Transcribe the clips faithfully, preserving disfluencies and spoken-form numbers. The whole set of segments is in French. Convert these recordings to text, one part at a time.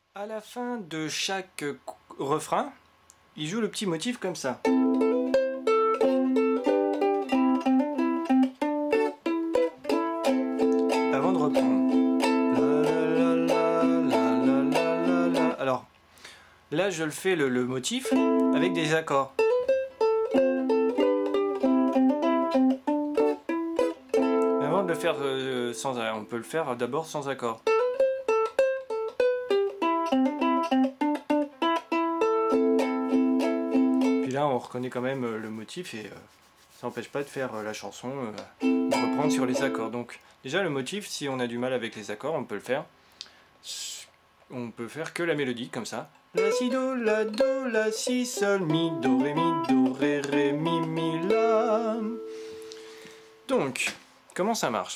À la fin de chaque refrain, il joue le petit motif comme ça. Avant de reprendre. La, la, la, la, la, la, la. Alors, là je le fais le, le motif avec des accords. Mais avant de le faire euh, sans, on peut le faire d'abord sans accord. Puis là on reconnaît quand même le motif et euh, ça n'empêche pas de faire euh, la chanson, euh, de reprendre sur les accords. Donc déjà le motif, si on a du mal avec les accords, on peut le faire. On peut faire que la mélodie comme ça. La si do, la do, la si sol, mi do, ré mi do, ré ré mi mi la. Donc, comment ça marche?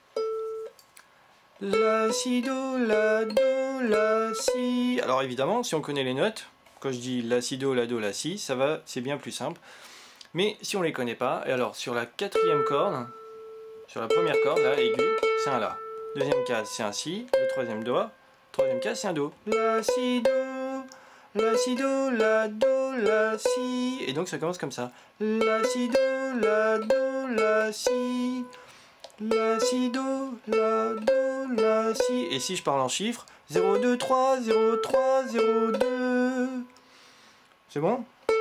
La si do, la do, la si. Alors évidemment, si on connaît les notes, quand je dis la si do, la do, la si, ça va, c'est bien plus simple. Mais si on les connaît pas, et alors sur la quatrième corde, sur la première corde, là, aiguë, c'est un la. Deuxième case, c'est un si. Le troisième doigt. Troisième case, c'est un do. La si do, la si do, la do, la si. Et donc ça commence comme ça. La si do, la do, la si. La si do, la do, la si. Et si je parle en chiffres, zéro deux trois, zéro trois, zéro deux. C'est bon?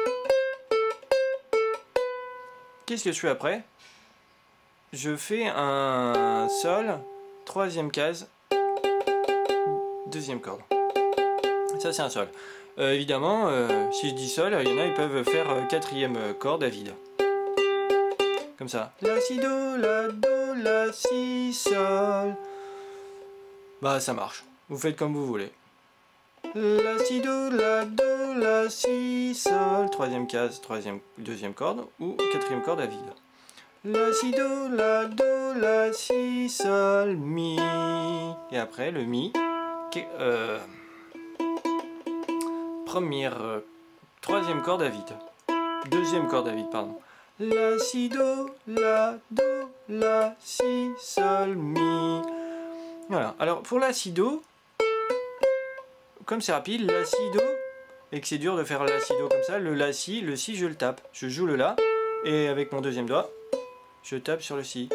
Qu'est-ce que je fais après? Je fais un sol, troisième case, deuxième corde. Ça c'est un sol. Euh, évidemment, euh, si je dis sol, il y en a, ils peuvent faire euh, quatrième corde à vide. Comme ça. La si do, la do, la si sol. Bah ça marche. Vous faites comme vous voulez. La si do, la do, la si sol. Troisième case, troisième, deuxième corde ou quatrième corde à vide. La si do, la do, la si sol, mi. Et après le mi. Euh, première, euh, troisième corde à vide. Deuxième corde à vide, pardon. La si do, la do, la si sol, mi. Voilà. Alors pour la si do, comme c'est rapide, la si do, et que c'est dur de faire la si do comme ça, le la si, le si je le tape. Je joue le la, et avec mon deuxième doigt, je tape sur le si.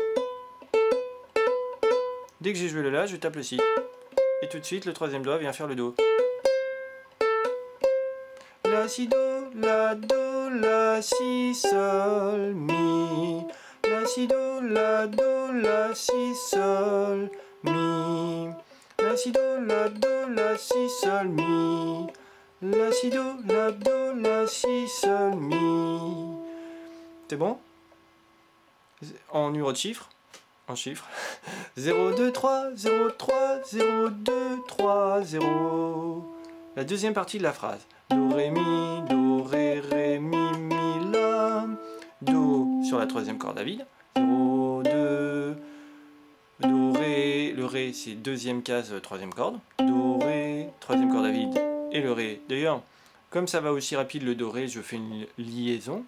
Dès que j'ai joué le la, je tape le si. Et tout de suite, le troisième doigt vient faire le do. La si do, la do, la si sol, mi. La si do, la do, la si sol, mi. La si do, la do, la si sol, mi. La si do, la do, la si sol, mi. C'est bon? En numéro de chiffres, en chiffres. zéro deux trois, zéro trois, zéro deux trois, zéro. La deuxième partie de la phrase. Do, ré, mi, do, ré, ré, mi, mi, la. Do sur la troisième corde à vide. zéro, deux. Do, ré. Le ré, c'est deuxième case, troisième corde. Do, ré, troisième corde à vide. Et le ré. D'ailleurs, comme ça va aussi rapide le do, ré, je fais une liaison.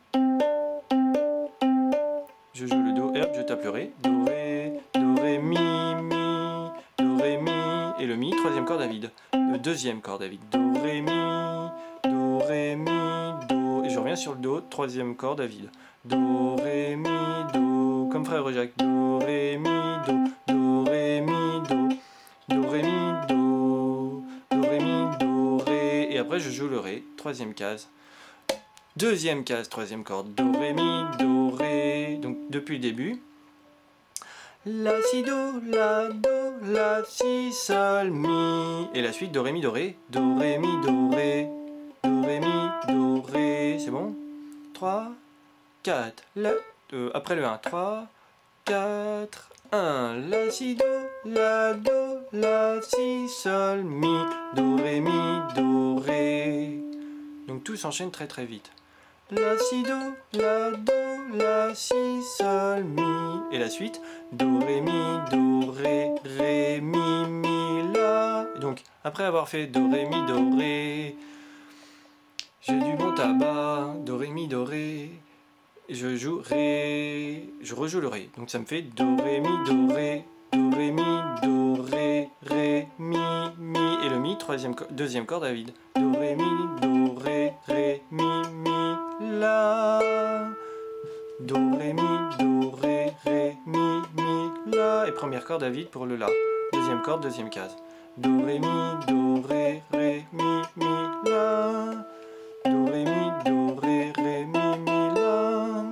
Je joue le do, et hop, je tape le ré. Do, ré, do, ré, mi, mi. Do, ré, mi. Et le mi, troisième corde à vide. Le deuxième corde à vide. Do, ré, mi. Do, ré, mi, do. Et je reviens sur le do, troisième corde à vide. Do, ré, mi, do. Comme frère Jacques. Do, ré, mi, do. Do, ré, mi, do. Do, ré, mi, do. Do, ré, mi, do, ré. Et après, je joue le ré, troisième case. Deuxième case, troisième corde. Do, ré, mi, do, ré. Donc, depuis le début. La, si, do, la, do, la, si, sol, mi. Et la suite, do, ré, mi, do, ré. Do, ré, mi, do, ré. Do, ré, mi, do, ré. C'est bon? trois, quatre. La, euh, après le un. trois, quatre, un. La, si, do, la, do, la, si, sol, mi. Do, ré, mi, do, ré. Donc tout s'enchaîne très très vite. La, si, do, la, do, la, si, sol, mi. Et la suite, do, ré, mi, do, ré, ré, mi, mi, la. Et donc, après avoir fait do, ré, mi, do, ré, j'ai du bon tabac, do, ré, mi, do, ré, et je joue ré, je rejoue le ré. Donc ça me fait do, ré, mi, do, ré, do, ré, mi, do, ré, ré, mi, mi. Et le mi, troisième, deuxième corde à vide. Do, ré, mi, do, ré, ré, mi, mi, la. Do, ré, mi, do, ré, ré, mi, mi, la. Et première corde à vide pour le la. Deuxième corde, deuxième case. Do, ré, mi, do, ré, ré, mi, mi, la. Do, ré, mi, do, ré, ré, mi, mi, la.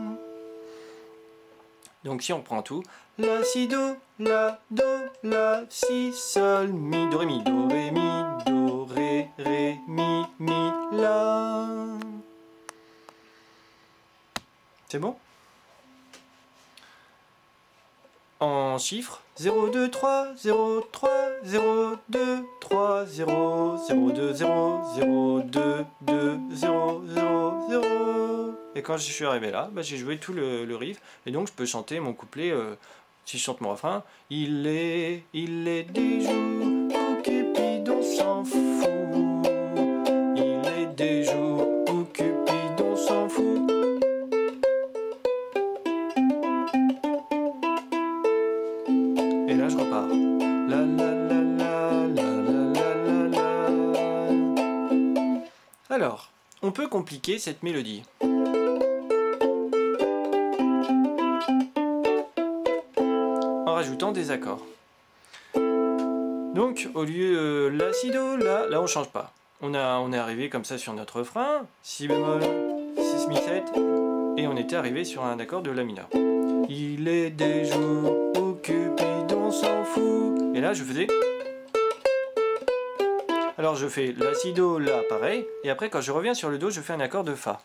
Donc si on prend tout, la, si, do, la, do, la, si, sol, mi, do, ré, mi, do, ré, mi, do, ré, ré, mi, mi, la. C'est bon? En chiffres, zéro, deux, trois, zéro, trois, zéro, deux, trois, zéro, zéro, deux, zéro, zéro, deux, deux, zéro, zéro, zéro. Et quand je suis arrivé là, bah, j'ai joué tout le, le riff, et donc je peux chanter mon couplet, euh, si je chante mon refrain. Il est, il est des jours où Cupidon s'en fout. Il est des jours où Cupidon s'en fout. Et là je repars. La la la la la la la la la. Alors, on peut compliquer cette mélodie. En rajoutant des accords. Donc au lieu euh, la, si, do, la, là on change pas. On, a, on est arrivé comme ça sur notre refrain, si bémol, six mi sept, et on était arrivé sur un accord de la mineur. Il est des jours où Cupidon s'en fout. Et là je faisais. Alors je fais la, si, do, la, pareil, et après quand je reviens sur le do, je fais un accord de fa.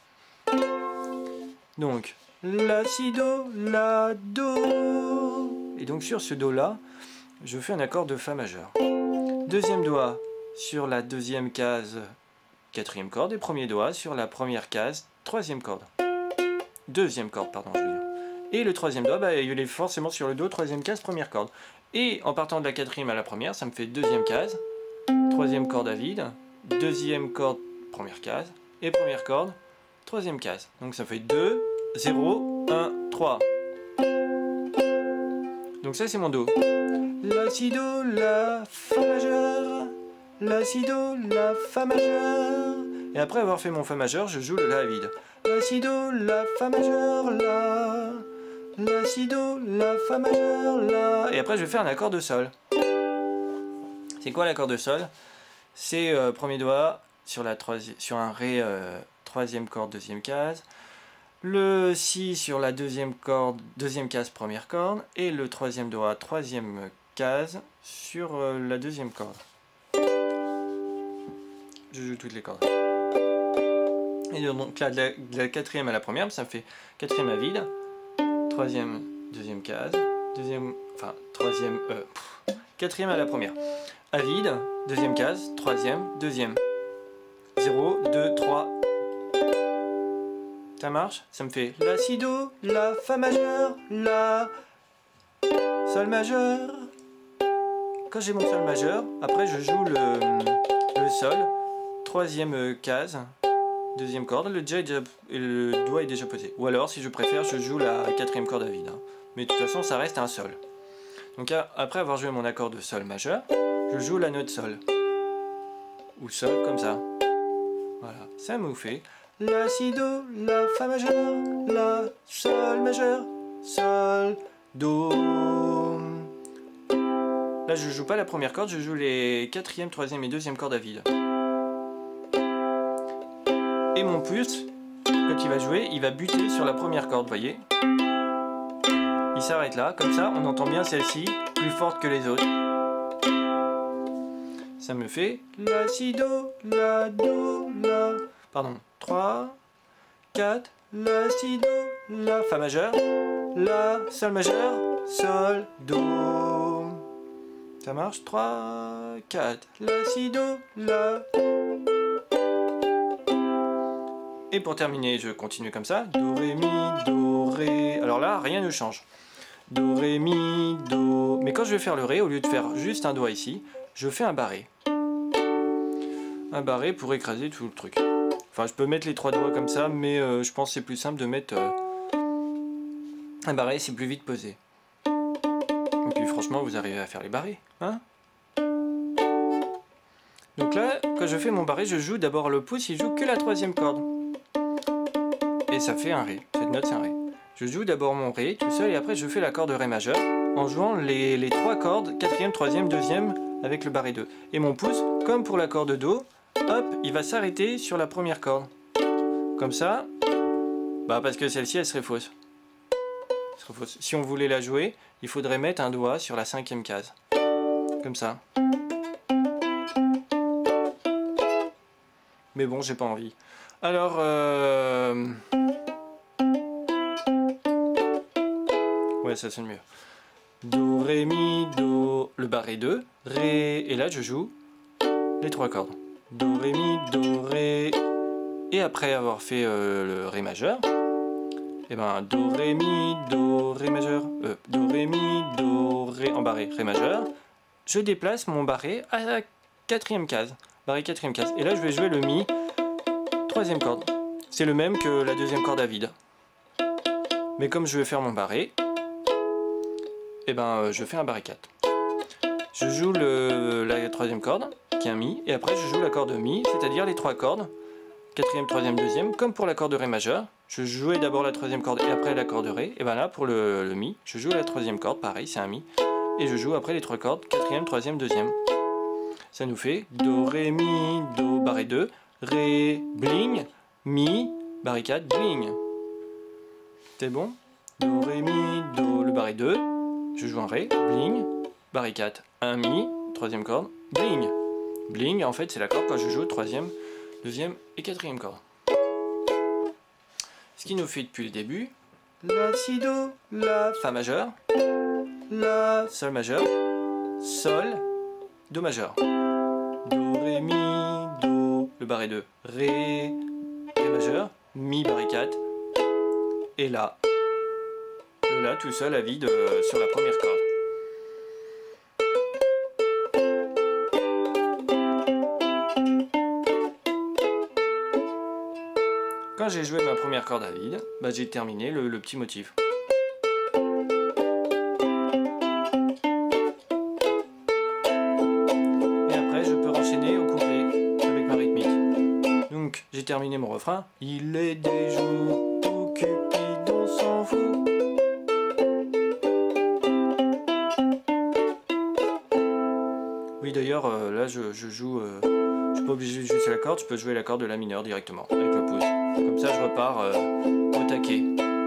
Donc la, si, do, la, do. Et donc sur ce do là, je fais un accord de fa majeur. Deuxième doigt sur la deuxième case, quatrième corde, et premier doigt sur la première case, troisième corde. Deuxième corde, pardon, je veux dire. Et le troisième doigt, bah, il est forcément sur le do, troisième case, première corde. Et en partant de la quatrième à la première, ça me fait deuxième case, troisième corde à vide, deuxième corde, première case, et première corde, troisième case. Donc ça fait deux, zéro, un, trois. Donc ça c'est mon do. La, si, do, la, fa majeur. La, si, do, la, fa majeur. Et après avoir fait mon fa majeur, je joue le la à vide. La, si, do, la, fa majeur, la. La, si, do, la, fa majeur, la. Et après je vais faire un accord de sol. C'est quoi l'accord de sol? C'est euh, premier doigt sur, la sur un ré, euh, troisième corde, deuxième case. Le si sur la deuxième corde, deuxième case, première corde, et le troisième doigt, troisième case sur euh, la deuxième corde. Je joue toutes les cordes. Et donc là, de la, de la quatrième à la première, ça me fait quatrième à vide, troisième, deuxième case, deuxième, enfin troisième, euh, pff, quatrième à la première, à vide, deuxième case, troisième, deuxième, zéro, deux, trois. Ça marche? Ça me fait la, si, do, la, fa majeur, la, sol majeur. Quand j'ai mon sol majeur, après je joue le, le sol, troisième case, deuxième corde, le, déjà est déjà, le doigt est déjà posé. Ou alors, si je préfère, je joue la quatrième corde à vide. Hein. Mais de toute façon, ça reste un sol. Donc après avoir joué mon accord de sol majeur, je joue la note sol. Ou sol comme ça. Voilà, ça me fait la, si, do, la, fa majeur, la, sol majeur, sol, do. Là je joue pas la première corde, je joue les quatrième, troisième et deuxième cordes à vide. Et mon pouce, quand il va jouer, il va buter sur la première corde, voyez. Il s'arrête là, comme ça on entend bien celle-ci, plus forte que les autres. Ça me fait la, si, do, la, do, la. Pardon, trois, quatre, la, si, do, la, fa majeur, la, sol majeur, sol, do. Ça marche? trois, quatre, la, si, do, la. Et pour terminer, je continue comme ça. Do, ré, mi, do, ré. Alors là, rien ne change. Do, ré, mi, do. Mais quand je vais faire le ré, au lieu de faire juste un doigt ici, je fais un barré. Un barré pour écraser tout le truc. Enfin, je peux mettre les trois doigts comme ça, mais euh, je pense que c'est plus simple de mettre euh, un barré, c'est plus vite posé. Et puis franchement, franchement, vous arrivez à faire les barrés, hein? Donc là, quand je fais mon barré, je joue d'abord le pouce, il joue que la troisième corde. Et ça fait un Ré. Cette note, c'est un Ré. Je joue d'abord mon Ré tout seul et après je fais l'accord de Ré majeur en jouant les, les trois cordes, quatrième, troisième, deuxième avec le barré deux. Et mon pouce, comme pour l'accord de Do, hop, il va s'arrêter sur la première corde. Comme ça, bah parce que celle-ci, elle serait fausse. Elle serait fausse. Si on voulait la jouer, il faudrait mettre un doigt sur la cinquième case. Comme ça. Mais bon, j'ai pas envie. Alors, euh... ouais, ça sonne mieux. Do, Ré, Mi, Do, le barré deux, Ré, et là je joue les trois cordes. Do, Ré, Mi, Do, Ré, et après avoir fait euh, le Ré majeur, et ben Do, Ré, Mi, Do, Ré majeur, euh, Do, Ré, Mi, Do, Ré, en barré, Ré majeur, je déplace mon barré à la quatrième case, barré quatrième case, et là je vais jouer le Mi, troisième corde. C'est le même que la deuxième corde à vide. Mais comme je vais faire mon barré, et ben euh, je fais un barré quatre. Je joue le, la troisième corde, qui est un Mi, et après je joue l'accord de Mi, c'est-à-dire les trois cordes, quatrième, troisième, deuxième, comme pour l'accord de Ré majeur. Je jouais d'abord la troisième corde et après l'accord de Ré, et ben là pour le, le Mi, je joue la troisième corde, pareil, c'est un Mi, et je joue après les trois cordes, quatrième, troisième, deuxième. Ça nous fait Do, Ré, Mi, Do, barré deux, Ré, bling, Mi, barré quatre, bling. C'est bon? Do, Ré, Mi, Do, le barré deux, je joue un Ré, bling, barré quatre, un Mi, troisième corde, bling. Bling, en fait, c'est l'accord quand je joue troisième, deuxième et quatrième corde. Ce qui nous fait depuis le début, La, Si, Do, La, Fa majeur, La, Sol majeur, Sol, Do majeur. Do, Ré, Mi, Do, le barré deux, Ré, Ré majeur, Mi, barré quatre, et La. Le La tout seul à vide euh, sur la première corde. Quand j'ai joué ma première corde à vide, bah j'ai terminé le, le petit motif. Et après je peux enchaîner au couplet avec ma rythmique. Donc j'ai terminé mon refrain. Il est des jours où Cupidon s'en fout. Oui d'ailleurs euh, là je, je joue, euh, je suis pas obligé de jouer sur la corde, je peux jouer la corde de La mineur directement avec le pouce. Comme ça je repars euh, au taquet.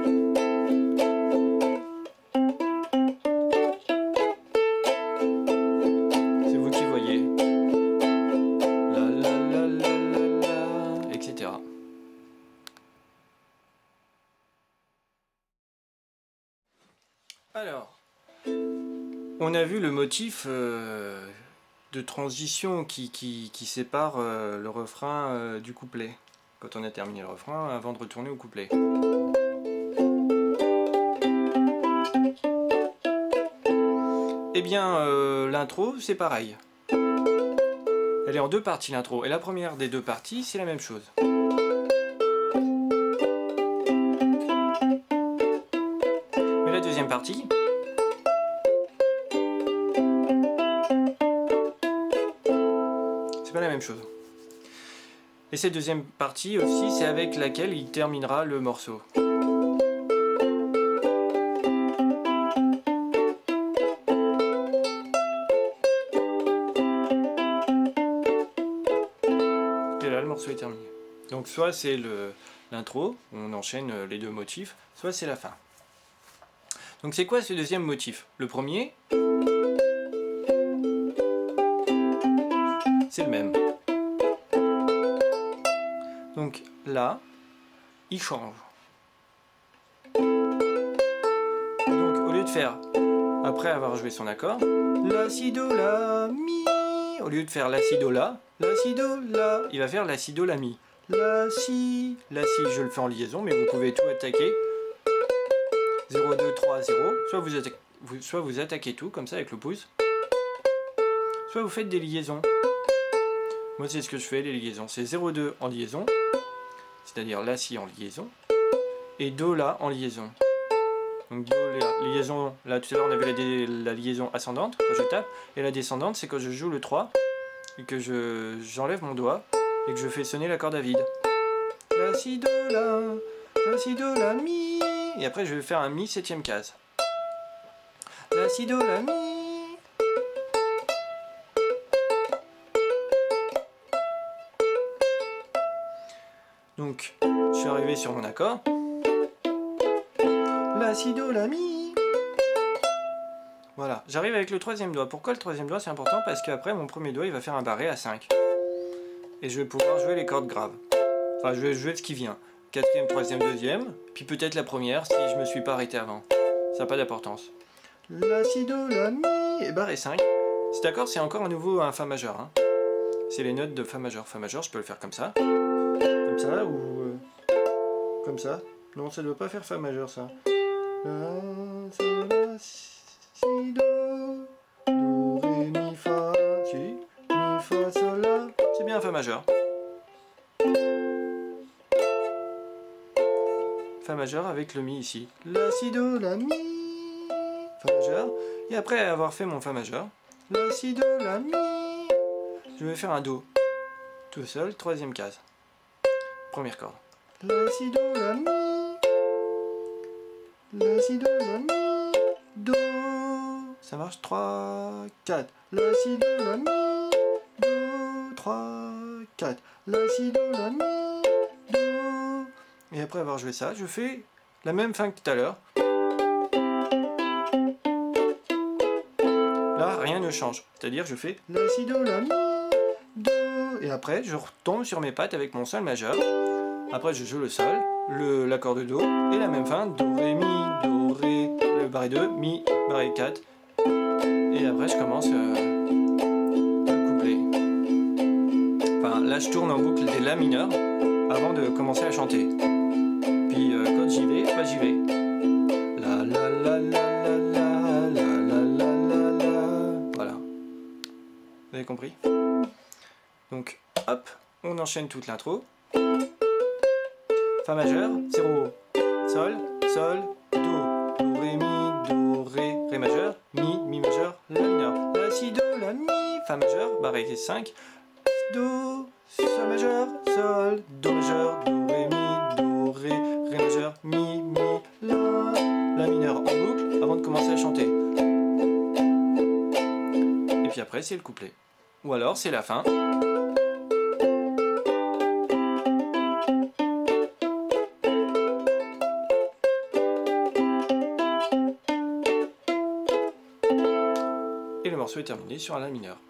C'est vous qui voyez. La la la la la la, et cetera. Alors, on a vu le motif euh, de transition qui, qui, qui sépare euh, le refrain euh, du couplet. Quand on a terminé le refrain, avant de retourner au couplet. Eh bien, euh, l'intro, c'est pareil. Elle est en deux parties, l'intro. Et la première des deux parties, c'est la même chose. Mais la deuxième partie... c'est pas la même chose. Et cette deuxième partie aussi, c'est avec laquelle il terminera le morceau. Et là, le morceau est terminé. Donc soit c'est l'intro, on enchaîne les deux motifs, soit c'est la fin. Donc c'est quoi ce deuxième motif? Le premier, c'est le même. Donc là, il change. Donc au lieu de faire, après avoir joué son accord, La, Si, Do, La, Mi, au lieu de faire La, Si, Do, La, La, Si, Do, La, il va faire La, Si, Do, La, Mi. La, Si, La, Si, je le fais en liaison, mais vous pouvez tout attaquer. zéro, deux, trois, zéro. Soit vous, atta vous, soit vous attaquez tout, comme ça, avec le pouce. Soit vous faites des liaisons. Moi, c'est ce que je fais, les liaisons. C'est zéro, deux en liaison. C'est-à-dire La, Si en liaison, et Do, La en liaison. Donc Do, la liaison, là tout à l'heure on avait la, dé, la liaison ascendante quand je tape, et la descendante c'est quand je joue le trois, et que je j'enlève mon doigt, et que je fais sonner la corde à vide. La, si, do, la, la, si, do, la, mi, et après je vais faire un mi septième case. La, si, do, la, mi. Donc, je suis arrivé sur mon accord. La, si, do, la, mi. Voilà, j'arrive avec le troisième doigt. Pourquoi le troisième doigt c'est important? Parce qu'après, mon premier doigt, il va faire un barré à cinq. Et je vais pouvoir jouer les cordes graves. Enfin, je vais jouer ce qui vient. Quatrième, troisième, deuxième. Puis peut-être la première, si je me suis pas arrêté avant. Ça n'a pas d'importance. La, si, do, la, mi. Et barré cinq. Cet accord, c'est encore à nouveau un Fa majeur. Hein. C'est les notes de Fa majeur. Fa majeur, je peux le faire comme ça. Comme ça, ou... Euh, comme ça. Non, ça ne doit pas faire Fa majeur, ça. La, sol, la, si, do, do, ré, mi, fa, si, mi, fa, sol, la. C'est bien un Fa majeur. Fa majeur avec le mi ici. La, si, do, la, mi. Fa majeur. Et après avoir fait mon Fa majeur, la, si, do, la, mi. Je vais faire un do. Tout seul, troisième case. Première corde. La, si, do, la, mi. La, si, do, la, mi. Do. Ça marche, trois, quatre. La, si, do, la, mi. Do, trois, quatre. La, si, do, la, mi. Do. Et après avoir joué ça, je fais la même fin que tout à l'heure. Là, rien ne change. C'est-à-dire, je fais la, si, do, la, mi. Do. Et après, je retombe sur mes pattes avec mon sol majeur. Après, je joue le sol, le, l'accord de do, et la même fin, do, ré, mi, do, ré, le barré deux, mi, barré quatre. Et après, je commence euh, le couplet. Enfin, là, je tourne en boucle des La mineurs avant de commencer à chanter. Puis, euh, quand j'y vais, bah, j'y vais. La, la, la, la, la, la, la, la, la, la. Voilà. Vous avez compris? Donc, hop, on enchaîne toute l'intro. Fa majeur, zéro, sol, sol, do, do, ré, mi, do, ré, ré majeur, mi, mi majeur, la mineur, la, si, do, la, mi, fa majeur, barré cinq, do, sol majeur, sol, do majeur, do, ré, mi, do, ré, ré majeur, mi, mi, la, la mineur en boucle avant de commencer à chanter. Et puis après c'est le couplet. Ou alors c'est la fin. Et le morceau est terminé sur un La mineur.